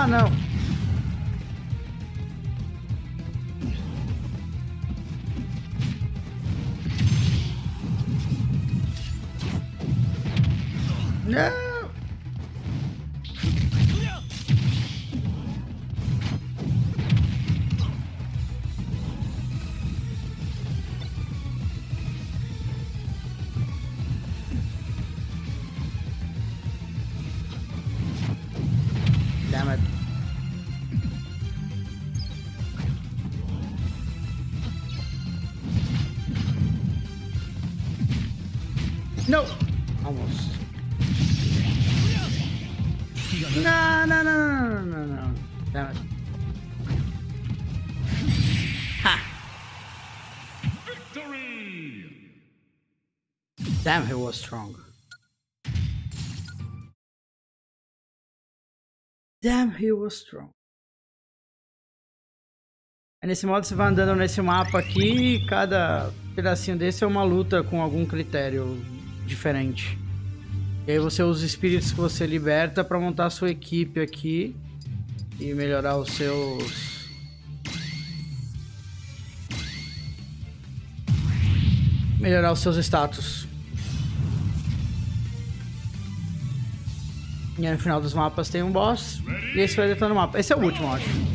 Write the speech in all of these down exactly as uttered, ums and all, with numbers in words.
Ah, não. Não. Damn it. No. Almost. No, no, no, no, no, no. Damn it. Ha. Victory! Damn, he was strong. Damn, he was strong. É nesse modo você vai andando nesse mapa aqui e cada pedacinho desse é uma luta com algum critério diferente. E aí você usa os espíritos que você liberta para montar a sua equipe aqui e melhorar os seus... melhorar os seus status. E aí no final dos mapas tem um boss e esse vai detonando o mapa. Esse é o último, eu acho.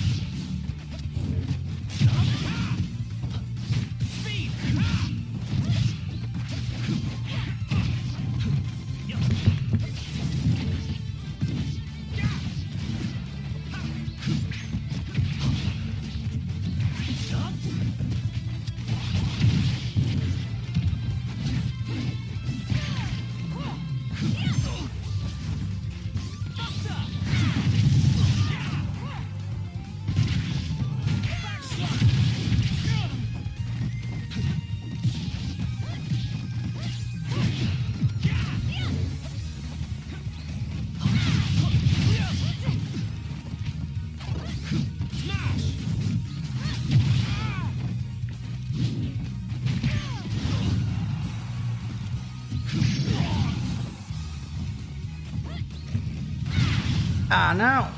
Ah, não!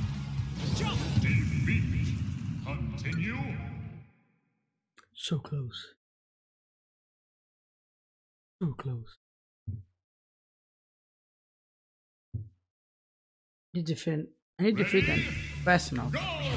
Defeat. Continue. So close. So close. Need to defend. I need to defeat them fast enough. Go!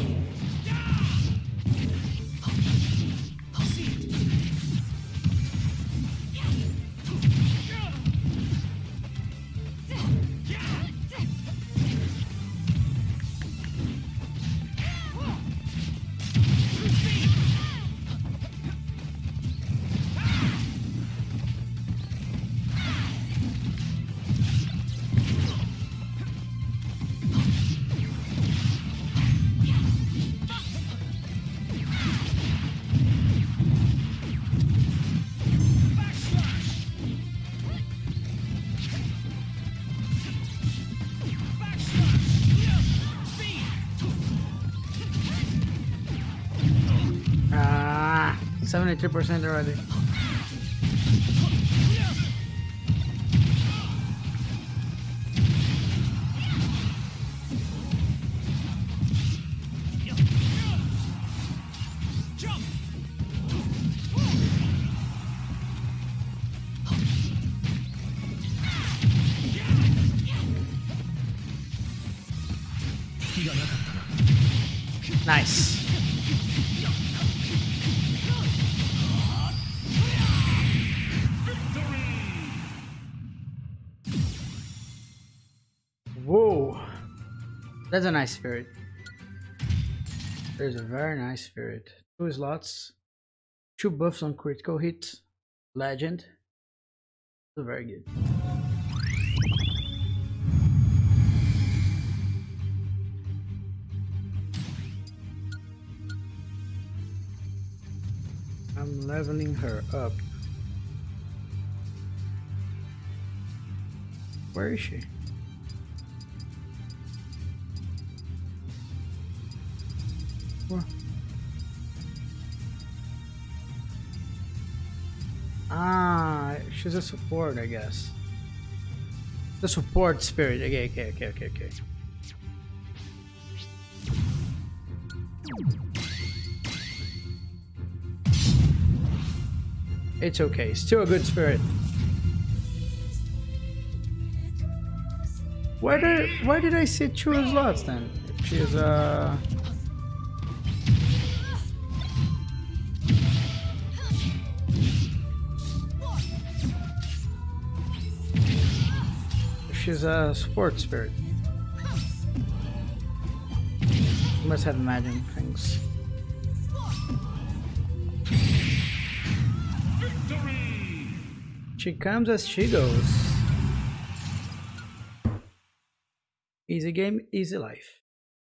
seventy-three percent already. Nice. Whoa, that's a nice spirit. There's a very nice spirit. Two slots, two buffs on critical hit, legend. So very good. I'm leveling her up. Where is she? Where? Ah, she's a support, I guess. The support spirit. Okay, okay, okay, okay, okay. It's okay. Still a good spirit. Where did where did I see two slots then? She's uh. She's a support spirit. Must have imagined things. Victory! She comes as she goes. Easy game, easy life.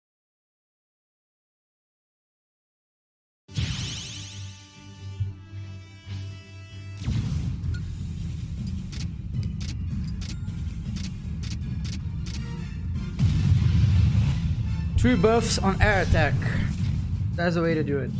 Three buffs on air attack. That's the way to do it.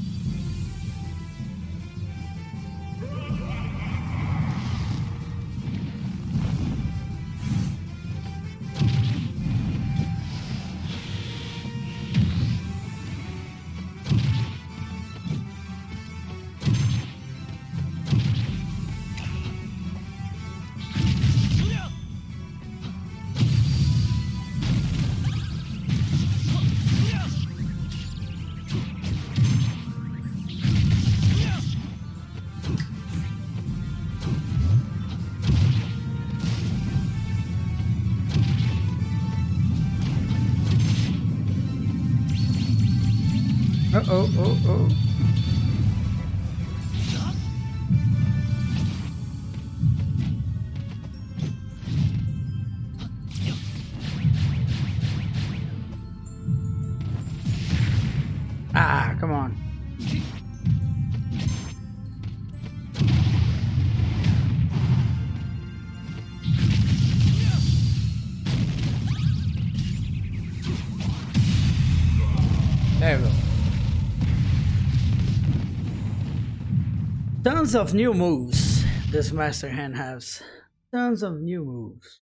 Uh oh, oh, oh. Ah, come on. There we go. Tons of new moves this Master Hand has. Tons of new moves.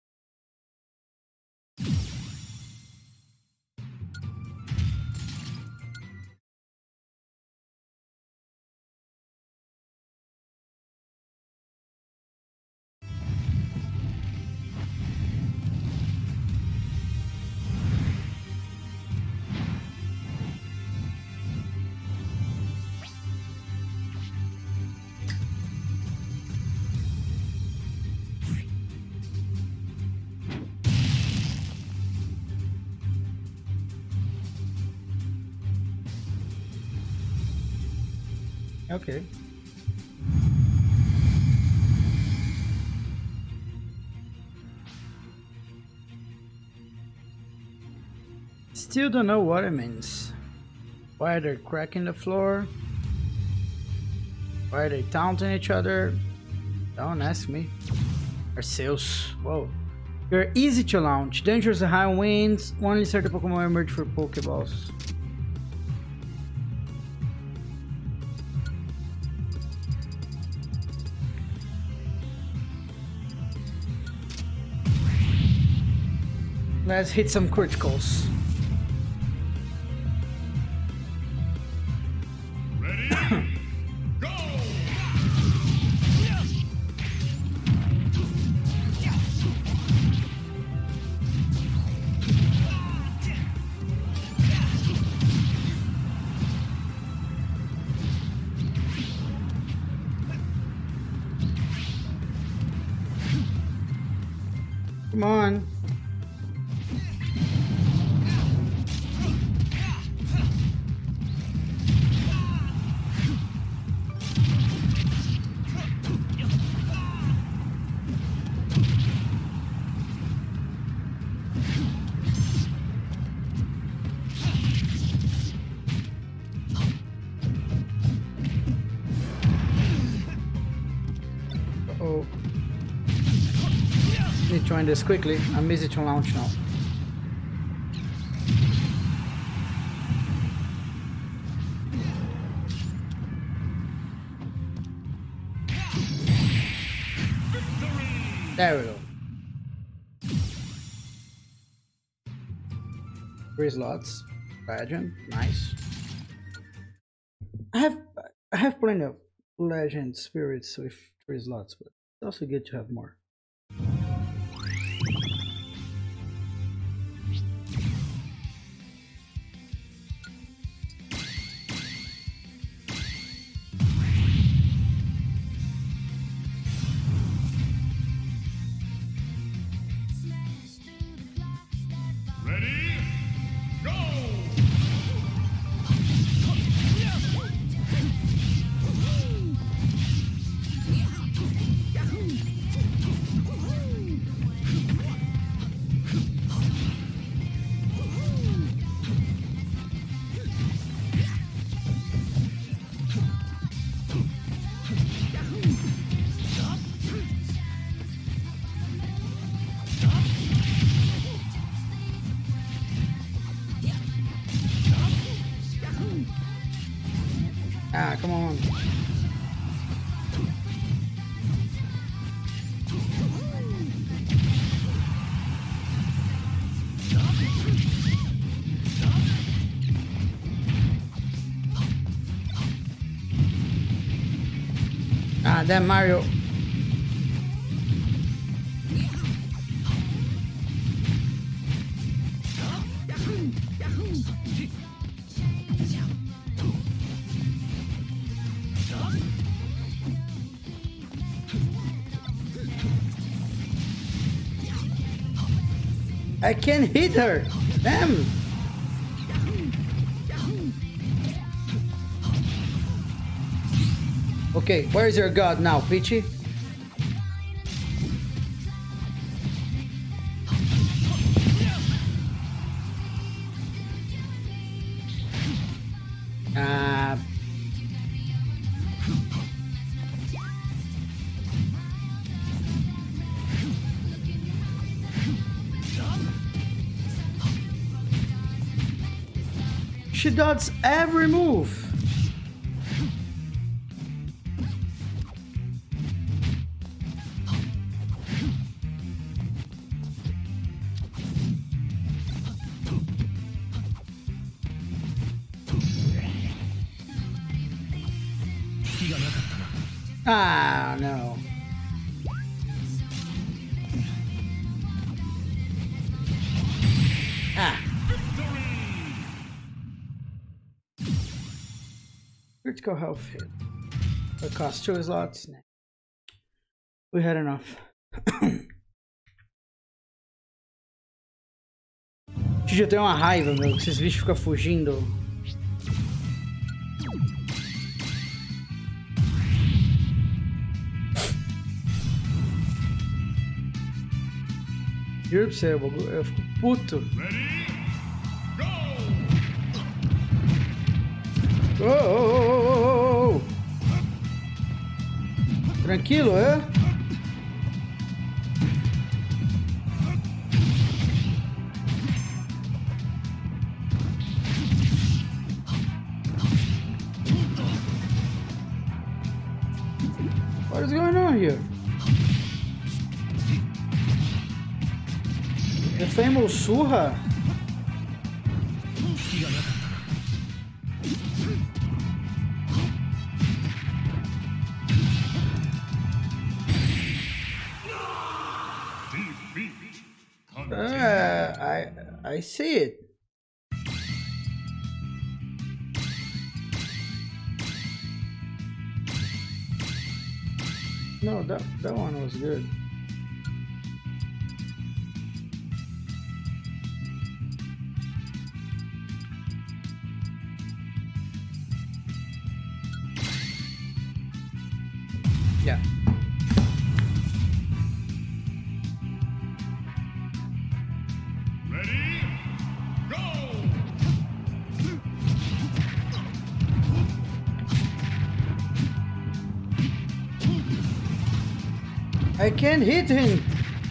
Okay. Still don't know what it means. Why are they cracking the floor? Why are they taunting each other? Don't ask me. Arceus. Whoa. You're easy to launch. Dangerous high winds. Only certain Pokemon emerge for Pokeballs. Let's hit some criticals. Ready? Go! Come on. Uh-oh. Need to join this quickly. I'm easy to launch now. There we go. Three slots. Legend. Nice. I have I have plenty of legend spirits with three slots, but it's also good to have more. Ready? Go! Ah, come on. Ah, damn Mario. I can't hit her. Damn. Okay, where is your god now, Peachy? Uh, she dodges every move. Ah, no. Ah. Critical health hit. It costs two slots. We had enough. Eu tenho uma raiva, meu, que esses bichos ficam fugindo. Juro pra você, eu fico puto. Oh, oh, oh, oh, oh. Tranquilo, é? What is going on here? The famous surra? Uh, I I see it. No, that that one was good. Yeah. Ready? Go! I can't hit him.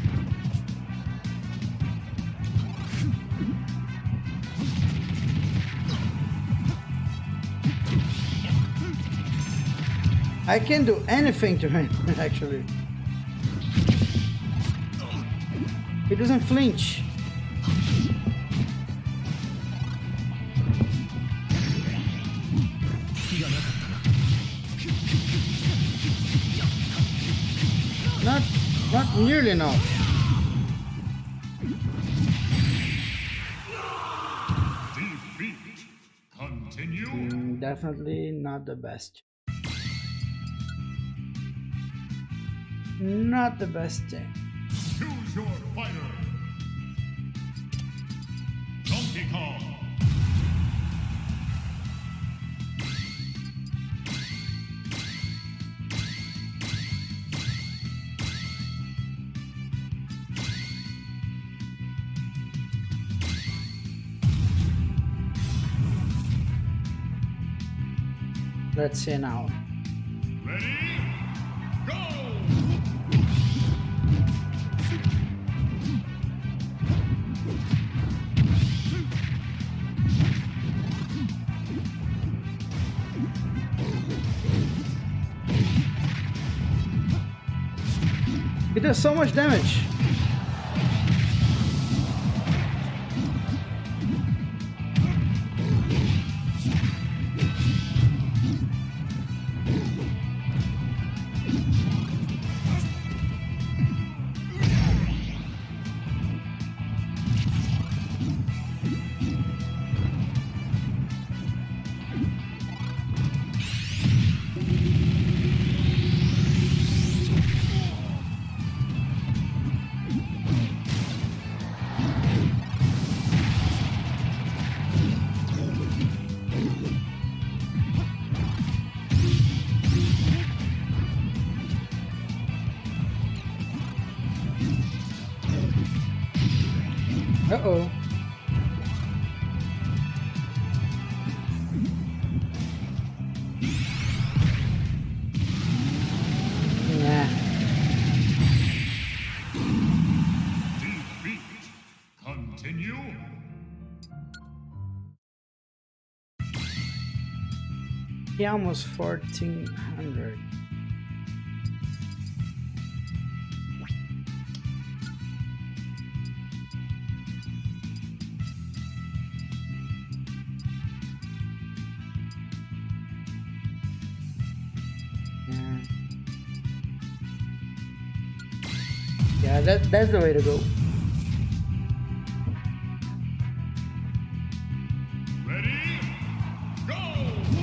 I can't do anything to him, actually. He doesn't flinch. Not nearly enough. Defeat. Continue. Mm, definitely not the best. Not the best thing. Choose your fighter. Donkey Kong. Let's see now. Ready? Go! It does so much damage. Uh-oh. Nah. Defeat. Continue. He almost fourteen hundred. Yeah, that, that's the way to go. Ready? Go!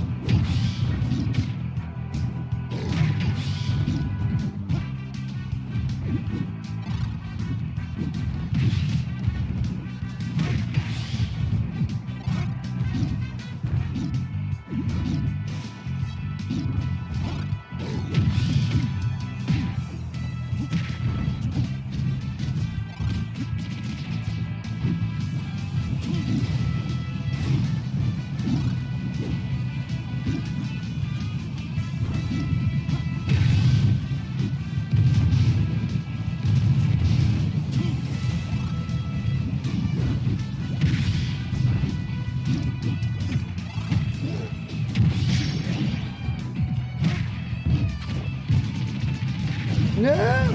No!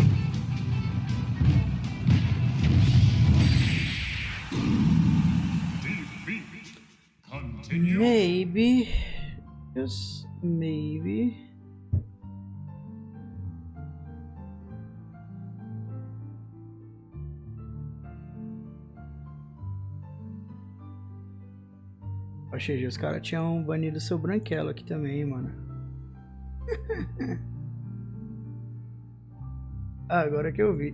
Defeat. Continue. Maybe. Just maybe. Poxa, os caras tinham banido seu branquelo aqui também, mano. Agora que eu vi.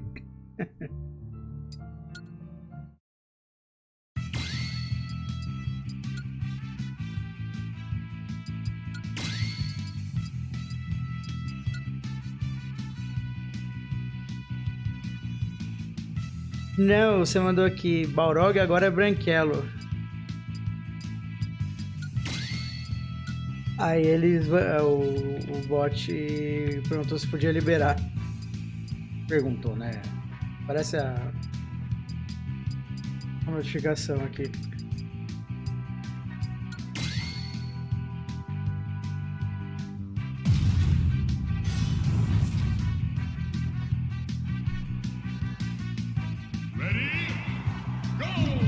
Não, você mandou aqui, Balrog agora é branquelo. Aí eles, o, o bot perguntou se podia liberar. Perguntou, né? Parece a, a notificação aqui. Ready? Go!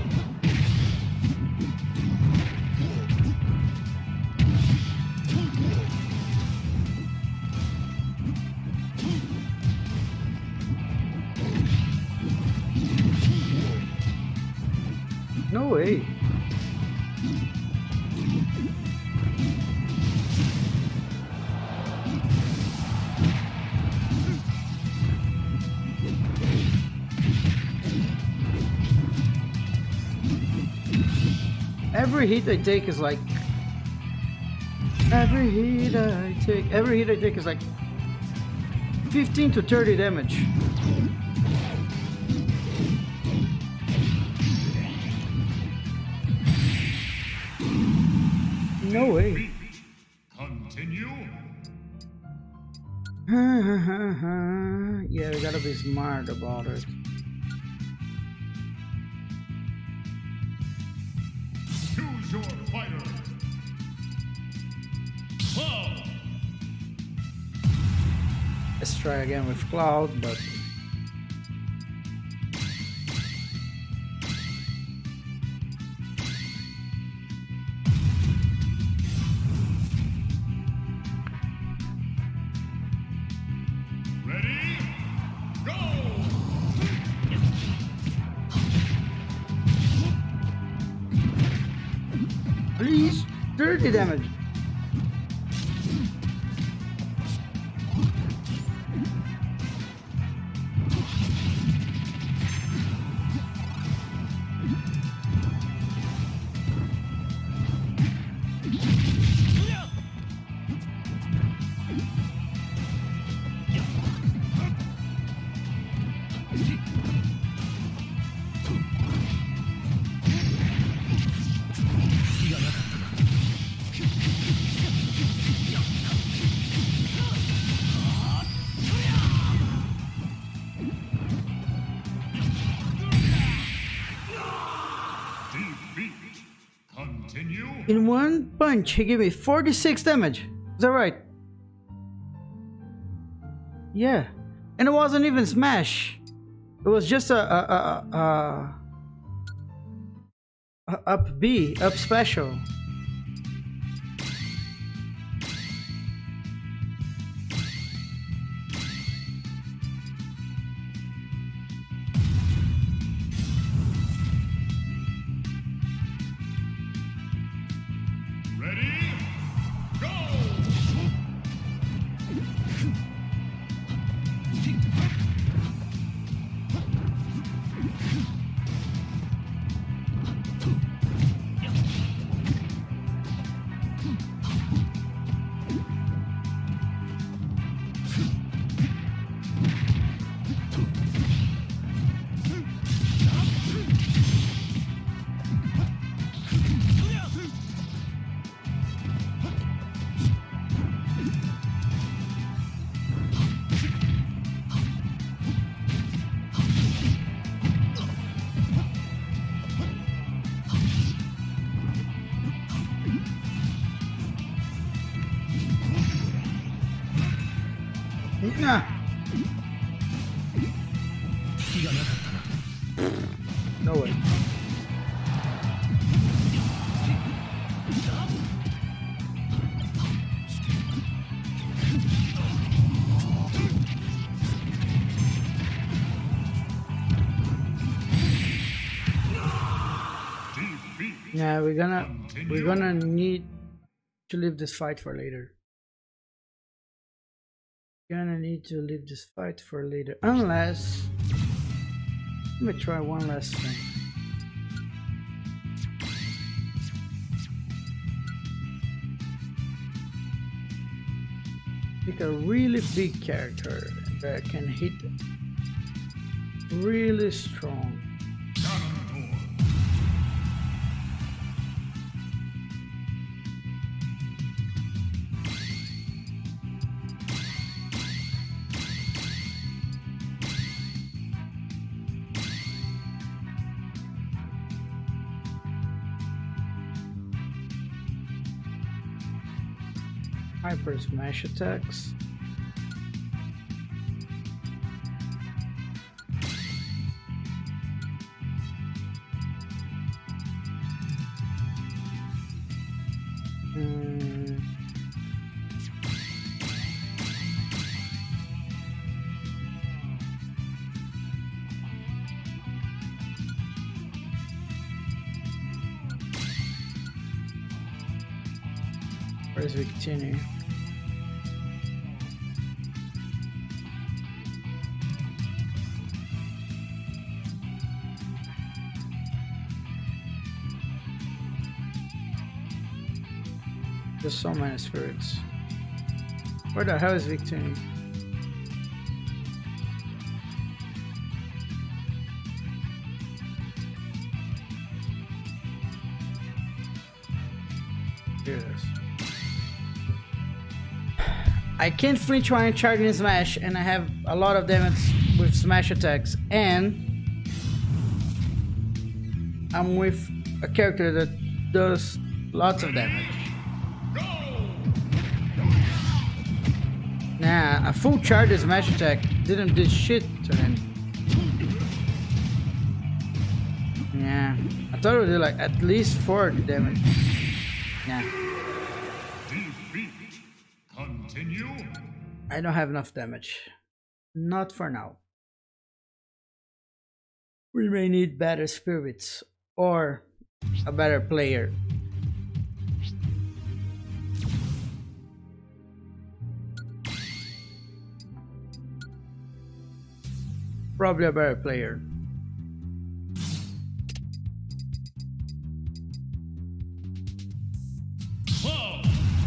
No way. Every hit I take is like every hit I take every hit I take is like fifteen to thirty damage. No way. Continue. Yeah, we gotta be smart about it. Choose your fighter. Cloud. Let's try again with Cloud, but Ready? Go. please, thirty damage. Defeat. Continue. In one punch, he gave me forty-six damage. Is that right? Yeah. And it wasn't even smash. It was just a, a, a, a, a up B, up special. Ready? Go. Nah. No way. Yeah, we're gonna we're gonna need to leave this fight for later. Gonna need to leave this fight for later, unless let me try one last thing. Pick a really big character that can hit really strong. Hyper smash attacks. Mm. Where's Victini? There's so many spirits. Where the hell is Victini? Here it is. I can't flinch while charging smash, and I have a lot of damage with smash attacks, and I'm with a character that does lots of damage. Nah, a full charge smash attack didn't do shit to him. Yeah, I thought it would do like at least four damage. Nah. Defeat. Continue. I don't have enough damage. Not for now. We may need better spirits or a better player. Probably a better player. Whoa.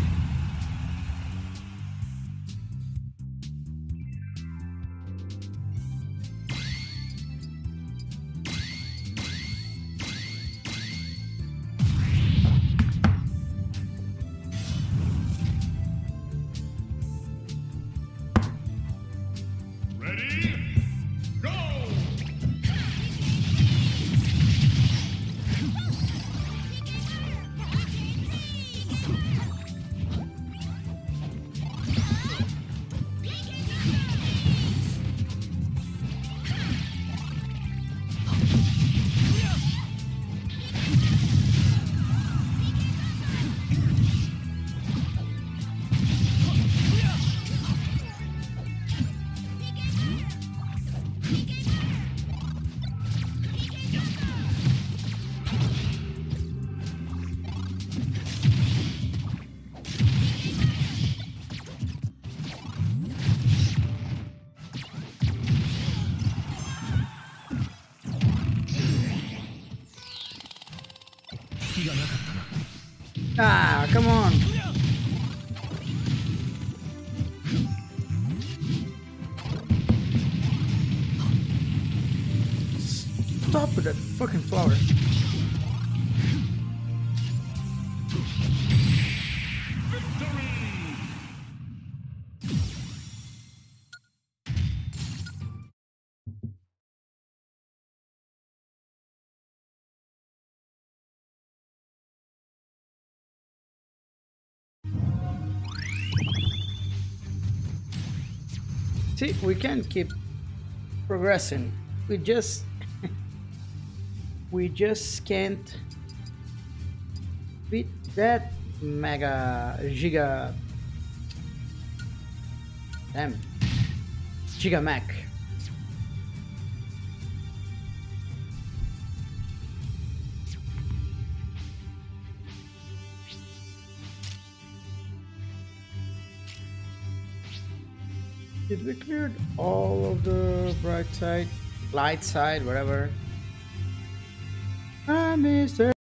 Ready? Go! Ah, come on. Stop with that fucking flower. See, we can keep progressing. We just we just can't beat that mega giga damn giga mech. Did we clear all of the bright side, light side, whatever? I missed it.